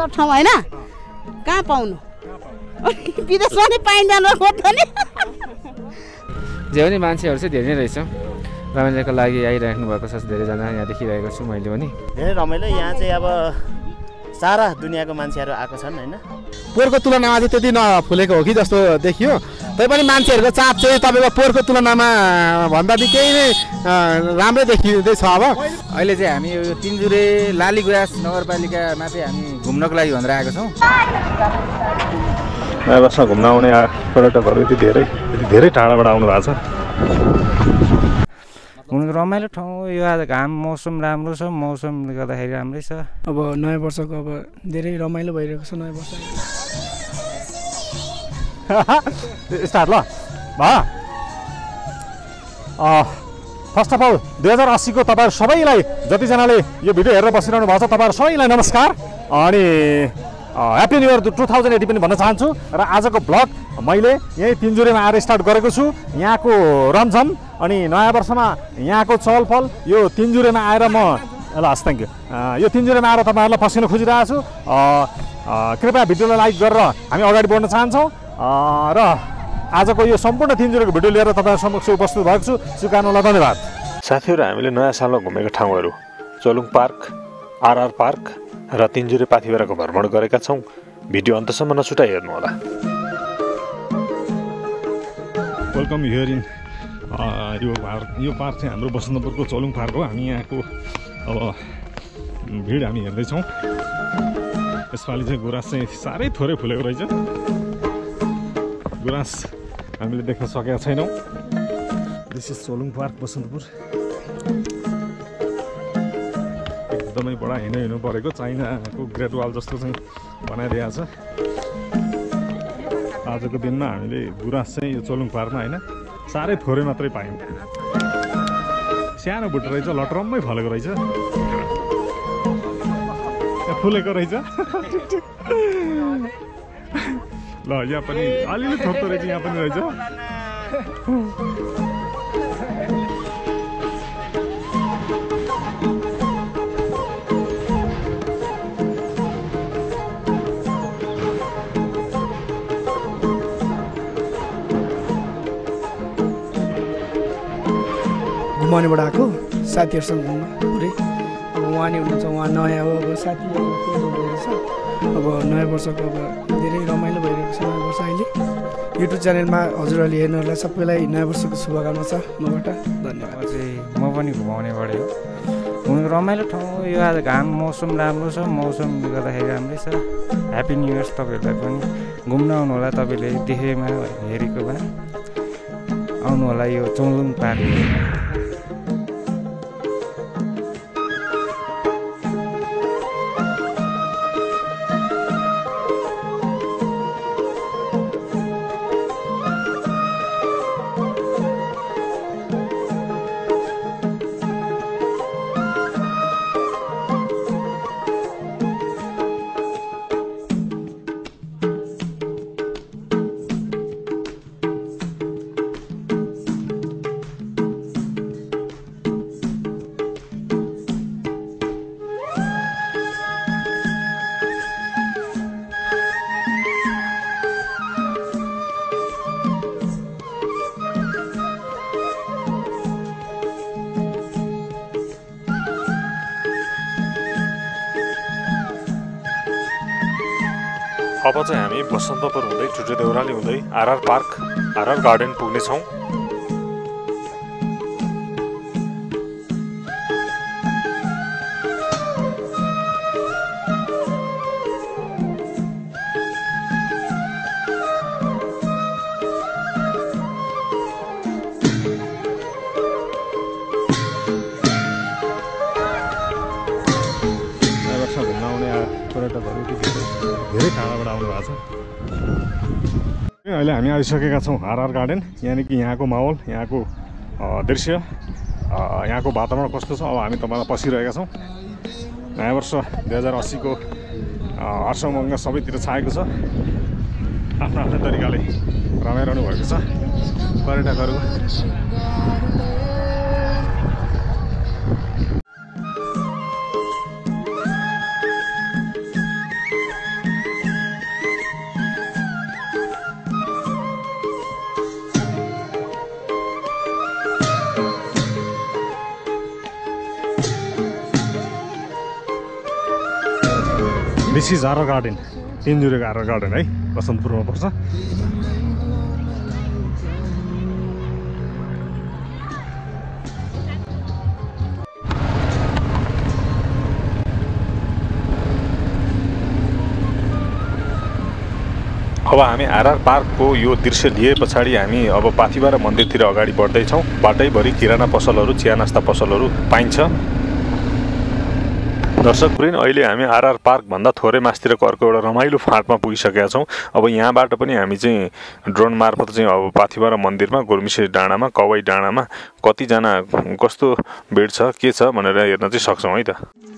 सुन्दर ठाउँ होइन कहाँ पाउनु विदेशमा नि पाइँदैन हो त नि जे पनि मान्छेहरू चाहिँ धेरै नै रहेछ रमाइलोको लागि आइराख्नु भएको छ धेरैजना यहाँ देखिरहेको छु मैले पनि धेरै रमाइलो यहाँ चाहिँ अब सारा दुनियाँको मान्छेहरू आएको छन् होइन पोहोरको तुलनामा चाहिँ त्यति नफुलेको हो कि जस्तो देखियो तैपनि मान्छेहरूको चाप चाहिँ तपाईँको पोहोरको तुलनामा भन्दा चाहिँ केही नै राम्रै देखिँदैछ अब अहिले चाहिँ हामी यो तिनजुरे लालीगुराँस नगरपालिकामा चाहिँ हामी घुम्नको लागि भनेर आएको छौँ नयाँ वर्षमा घुम्न आउने पर्यटकहरू यति धेरै टाढाबाट आउनु भएको छ हुनु रमाइलो ठाउँ यो आज घाम मौसम राम्रो छ मौसमले गर्दाखेरि राम्रै छ अब नयाँ वर्षको अब धेरै रमाइलो भइरहेको छ नयाँ वर्ष स्टार्ट ल फर्स्ट अफ अल 2080 को तपाईँहरू सबैलाई जतिजनाले यो भिडियो हेरेर बसिरहनु भएको छ तपाईँहरू सबैलाई नमस्कार अनि ह्याप्पी न्यू इयर 2080 पनि भन्न चाहन्छु र आजको ब्लग मैले यही तिनजुरेमा आएर स्टार्ट गरेको छु यहाँको रमझम अनि नयाँ वर्षमा यहाँको चहलपहल यो तिनजुरेमा आएर म ल हस् थ्याङ्क यू यो तिनजुरेमा आएर तपाईँहरूलाई फसिन खोजिरहेको छु कृपया भिडियोलाई लाइक गरेर हामी अगाडि बढ्न चाहन्छौँ र आजको यो सम्पूर्ण तिनजुरेको भिडियो लिएर तपाईँहरू समक्ष उपस्थित भएको छु स्वीकार्नुलाई धन्यवाद साथीहरू हामीले नयाँ सालमा घुमेका ठाउँहरू चोलुङ पार्क आरआर पार्क र तिनजुरे पाथिभराको भ्रमण गरेका छौँ भिडियो अन्तसम्म नछुटाइ हेर्नुहोला वेलकम हियर इन यो पार्क चाहिँ हाम्रो बसन्तपुरको चोलुङ पार्क हो हामी यहाँको अब भिड हामी हेर्दैछौँ यसपालि चाहिँ गुराँस चाहिँ साह्रै थोरै फुलेको रहेछ गुराँस हामीले देख्न सकेका छैनौँ this is Cholung park Basantapur एकदमै बडा हिँड्नु परेको चाइनाको ग्रेट वाल जस्तो चाहिँ बनाइदिएको छ आजको दिनमा हामीले गुराँस चाहिँ यो चोलुङ पार्कमा होइन साह्रै थोरै मात्रै पायौँ सानो बुट्टो रहेछ लटरम्मै फलेको रहेछ फुलेको रहेछ ल यहाँ पनि अलिअलि थोप्दो रहेछ यहाँ पनि रहेछ घुमाउनेबाट आएको साथीहरूसँग घुम्न पुरै अब उहाँ नि हुनुहुन्छ उहाँ नयाँ हो अब साथीहरू छ अब नयाँ वर्षको अब धेरै रमाइलो भइरहेको छ नयाँ वर्ष अहिले युट्युब च्यानलमा हजुरहरूले हेर्नुहरूलाई सबैलाई नयाँ वर्षको शुभकामना छ मबाट धन्यवाद म पनि घुमाउनेबाटै हो हुनु रमाइलो ठाउँ यो आज घाम मौसम राम्रो छ मौसमले गर्दाखेरि राम्रै छ ह्याप्पी न्यु इयर्स तपाईँहरूलाई पनि घुम्न आउनु होला तपाईँले देखेमा हेरेकोमा आउनु होला यो चोलुङ पार्क अब चाहिँ हामी बसन्तपुर हुँदै टुटे देउराली हुँदै आरआर पार्क आरआर गार्डन पुग्नेछौँ घुम्न आउने पर्यटकहरू धेरै टाढाबाट आउनु भएको छ अहिले हामी आइसकेका छौँ आरआर गार्डन यानि कि यहाँको माहौल यहाँको दृश्य यहाँको वातावरण कस्तो छ अब हामी तपाईँलाई पसिरहेका छौँ नयाँ वर्ष 2080 को हर्षोमङ्ग सबैतिर छाएको छ आफ्नो आफ्नो तरिकाले रमाइरहनु भएको छ पर्यटकहरू दिस इज आवर गार्डन, तिनजुरेको आवर गार्डन है, बसन्तपुरमा पर्छ। अब हामी आरआर पार्कको यो दृश्य लिए पछाडि हामी अब पाथिभरा मन्दिरतिर अगाडि बढ्दैछौँ। बाटैभरि किराना पसलहरू, चिया नास्ता पसलहरू पाइन्छ। दर्शकवृन्द, अहिले हामी आरआर पार्कभन्दा थोरै मास्तिरको अर्को एउटा रमाइलो फाँटमा पुगिसकेका छौँ। अब यहाँबाट पनि हामी चाहिँ ड्रोन मार्फत चाहिँ अब पाथिभरा मन्दिरमा, गोर्मिसे डाँडामा, कवै डाँडामा कतिजना कस्तो भिड छ के छ भनेर हेर्न चाहिँ सक्छौँ है त।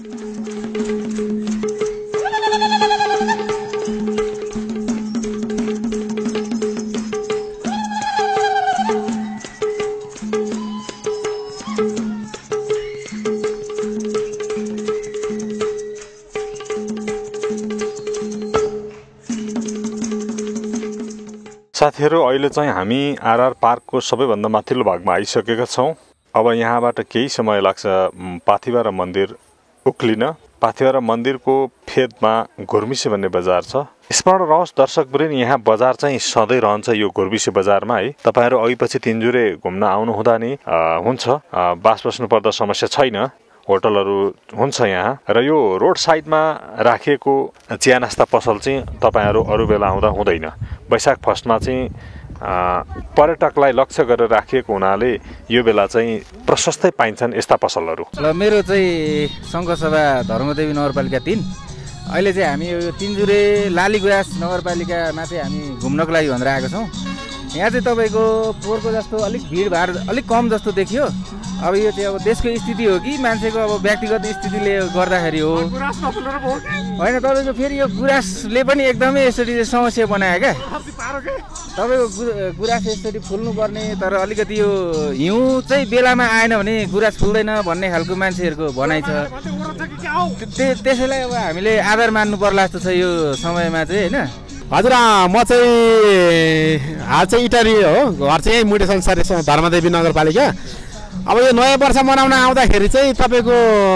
साथीहरू, अहिले चाहिँ हामी आरआर पार्कको सबैभन्दा माथिल्लो भागमा आइसकेका छौँ। अब यहाँबाट केही समय लाग्छ पाथिभरा मन्दिर उक्लिन। पाथिभरा मन्दिरको फेदमा घुर्मिसे भन्ने बजार छ। स्मरण रहोस् दर्शकवृन्द, यहाँ बजार चाहिँ सधैँ रहन्छ यो घुर्मिसे बजारमा है। तपाईँहरू अघिपछि तिनजुरे घुम्न आउनुहुँदा नि हुन्छ, बास बस्नु पर्दा समस्या छैन, होटलहरू हुन्छ यहाँ। र यो रोड साइडमा राखिएको चिया नास्ता पसल चाहिँ तपाईँहरू अरू बेला आउँदा हुँदैन। वैशाख फर्स्टमा चाहिँ पर्यटकलाई लक्ष्य गरेर राखिएको हुनाले यो बेला चाहिँ प्रशस्तै पाइन्छन् यस्ता पसलहरू। ल, मेरो चाहिँ सङ्घसभा धर्मदेवी नगरपालिका 3। अहिले चाहिँ हामी यो तिनजुरे लालीगुराँस नगरपालिकामा चाहिँ हामी घुम्नको लागि भनेर आएको छौँ। यहाँ चाहिँ तपाईँको पोहोरको जस्तो अलिक भिडभाड अलिक कम जस्तो देखियो। अब यो चाहिँ अब देशको स्थिति हो कि मान्छेको अब व्यक्तिगत स्थितिले गर्दाखेरि हो होइन। तपाईँको फेरि यो गुराँसले पनि एकदमै यसरी समस्या बनायो क्या। तपाईँको गुराँस यसरी फुल्नुपर्ने, तर अलिकति यो हिउँ चाहिँ बेलामा आएन भने गुराँस फुल्दैन भन्ने खालको मान्छेहरूको भनाइ छ। त्यसैलाई अब हामीले आधार मान्नु पर्ला जस्तो छ यो समयमा चाहिँ होइन। हजुर, म चाहिँ हाल चाहिँ इटरी हो, घर चाहिँ यहीँ मुटे संसार धर्मदेवी नगरपालिका। अब यो नयाँ वर्ष मनाउन आउँदाखेरि चाहिँ तपाईँको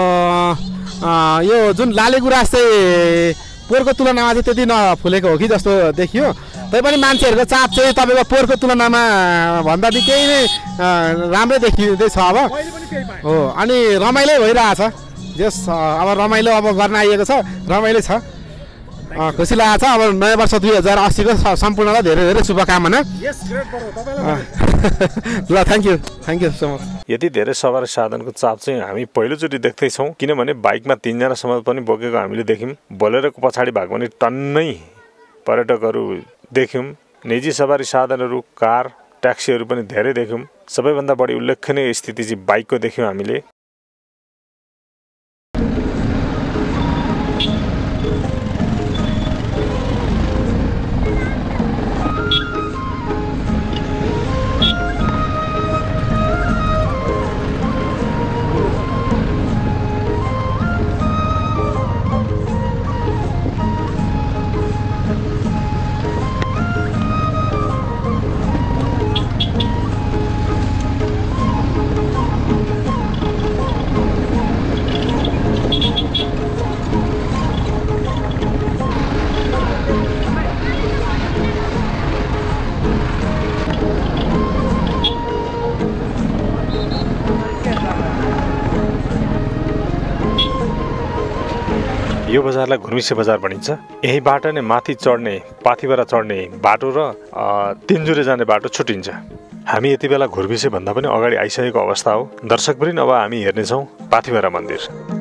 यो जुन लाली गुराँस चाहिँ पोहोरको तुलनामा चाहिँ त्यति नफुलेको हो कि जस्तो देखियो। तैपनि मान्छेहरूको चाप चाहिँ तपाईँको पोहोरको तुलनामा भन्दा केही नै राम्रै देखिँदैछ अब हो। अनि रमाइलो भइरहेछ, जस अब रमाइलो अब गर्न आइएको छ, रमाइलो छ, खुसी लागेको छ। अब नयाँ वर्ष 2080 को सम्पूर्णलाई धेरै धेरै शुभकामना। ल, थ्याङ्क यू सो मच। यति धेरै सवारी साधनको चाप चाहिँ हामी पहिलोचोटि देख्दैछौँ, किनभने बाइकमा 3 जनासम्म पनि बोकेको हामीले देख्यौँ। बोलेरोको पछाडि भाग पनि टन्नै पर्यटकहरू देख्यौँ। निजी सवारी साधनहरू, कार, ट्याक्सीहरू पनि धेरै देख्यौँ। सबैभन्दा बढी उल्लेखनीय स्थिति चाहिँ बाइकको देख्यौँ हामीले। यो बजारलाई घुर्मिसे बजार भनिन्छ। यहीबाट नै माथि चढ्ने, पाथिभरा चढ्ने बाटो र तिनजुरे जाने बाटो छुटिन्छ। हामी यति बेला घुर्मिसे भन्दा पनि अगाडि आइसकेको अवस्था हो। दर्शकवृन्द, अब हामी हेर्नेछौँ पाथिभरा मन्दिर।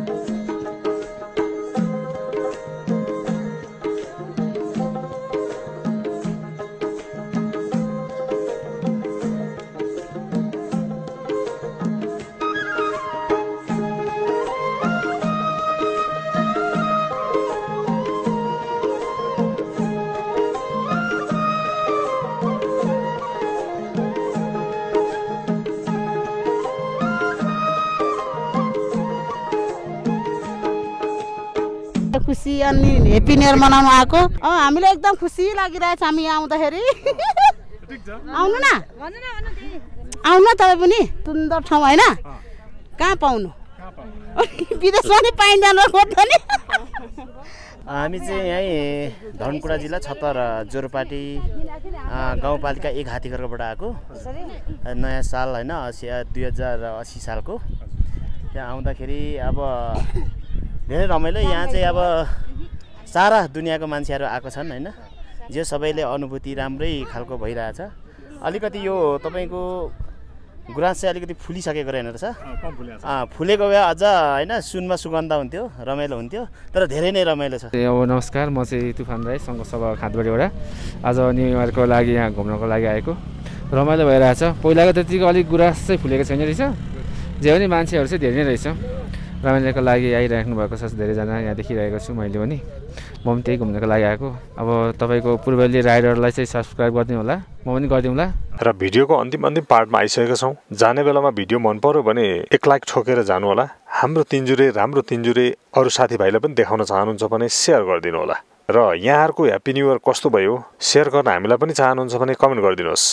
खुसी अनि हेप्पी न्यु इयर मनाउन आएको। हामीलाई एकदम खुसी लागिरहेछ हामी यहाँ आउँदाखेरि। आउनु न, आउनु न तपाईँ पनि, सुन्दर ठाउँ होइन, कहाँ पाउनु, विदेशमा नि पाइँदैन खोज्दा नि। हामी चाहिँ यहीँ धनकुटा जिल्ला छतर जोरपाटी गाउँपालिका 1 हात्तीघरबाट आएको नयाँ साल होइन 2080 सालको। त्यहाँ आउँदाखेरि अब धेरै रमाइलो। यहाँ चाहिँ अब सारा दुनियाँको मान्छेहरू आएको छन् होइन। जो सबैले अनुभूति राम्रै खालको भइरहेछ। अलिकति यो तपाईँको गुराँस चाहिँ अलिकति फुलिसकेको रहेन रहेछ। फुलेको भए अझ होइन सुनमा सुगन्ध हुन्थ्यो, रमाइलो हुन्थ्यो, तर धेरै नै रमाइलो छ। अब नमस्कार, म चाहिँ तुफान राई सङ्घसभा खाँदबारीबाट आज न्यु इयरको लागि यहाँ घुम्नको लागि आएको। रमाइलो भइरहेछ। पहिलाको त्यतिको अलिक गुराँस चाहिँ फुलेको छैन रहेछ। जे पनि मान्छेहरू चाहिँ धेरै नै रहेछ। रमाइलोको लागि आइराख्नु भएको छ धेरैजना। यहाँ देखिरहेको छु मैले पनि। म पनि त्यही घुम्नको लागि आएको। अब तपाईँको पुर्बेली राइडरलाई चाहिँ सब्सक्राइब गरिदिनु होला, म पनि गरिदिउँला। र भिडियोको अन्तिम पार्टमा आइसकेका छौँ। जाने बेलामा भिडियो मन पर्यो भने 1 लाइक ठोकेर जानु होला। हाम्रो तिन्जुरे राम्रो तिन्जुरे अरू साथीभाइलाई पनि देखाउन चाहनुहुन्छ भने सेयर गरिदिनु होला। र यहाँहरूको ह्याप्पी न्यु इयर कस्तो भयो सेयर गर्न हामीलाई पनि चाहनुहुन्छ भने कमेन्ट गरिदिनुहोस्।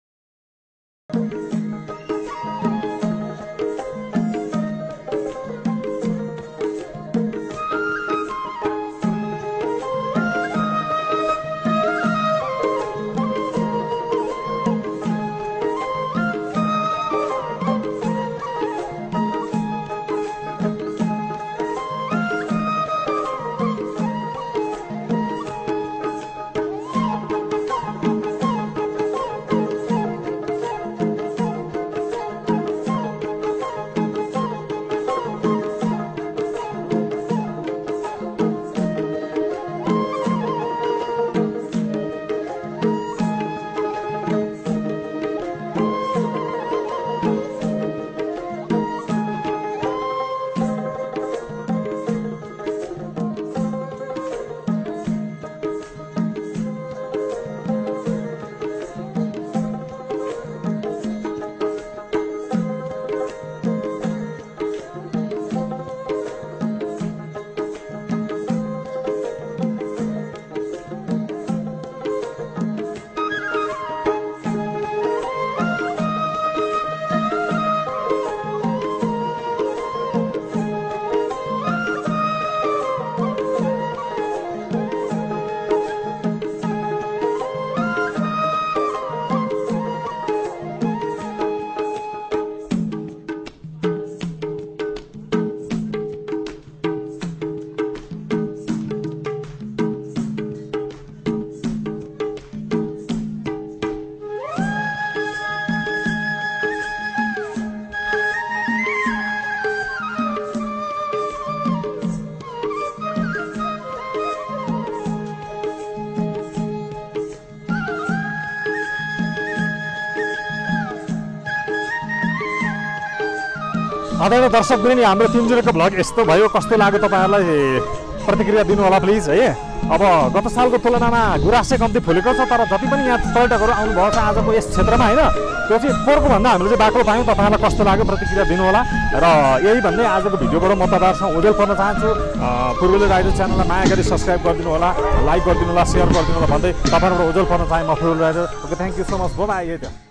आदरणीय दर्शकवृन्द, हाम्रो तिन्जुरेको भ्लग यस्तो भयो। कस्तो लाग्यो तपाईँहरूलाई प्रतिक्रिया दिनु होला प्लिज है। अब गत सालको तुलनामा गुराँस चाहिँ कम्ती फुलेको छ, तर जति पनि यहाँ पर्यटकहरू आउनुभएको छ आजको यस क्षेत्रमा होइन, त्यो चाहिँ पोहोरको भन्दा हामीले चाहिँ बाक्लो पायौँ। तपाईँहरूलाई कस्तो लाग्यो प्रतिक्रिया दिनु होला। र यही भन्दै आजको भिडियोबाट म तपाईँहरूसँग उजेल पर्न चाहन्छु। पुर्बेली राइडर च्यानललाई माया गरी सब्सक्राइब गरिदिनु होला, लाइक गरिदिनु होला, सेयर गरिदिनु होला भन्दै तपाईँहरूबाट उजेल पर्न चाहे म Purbeli rider. Okay, thank you so much. Bye. यही त।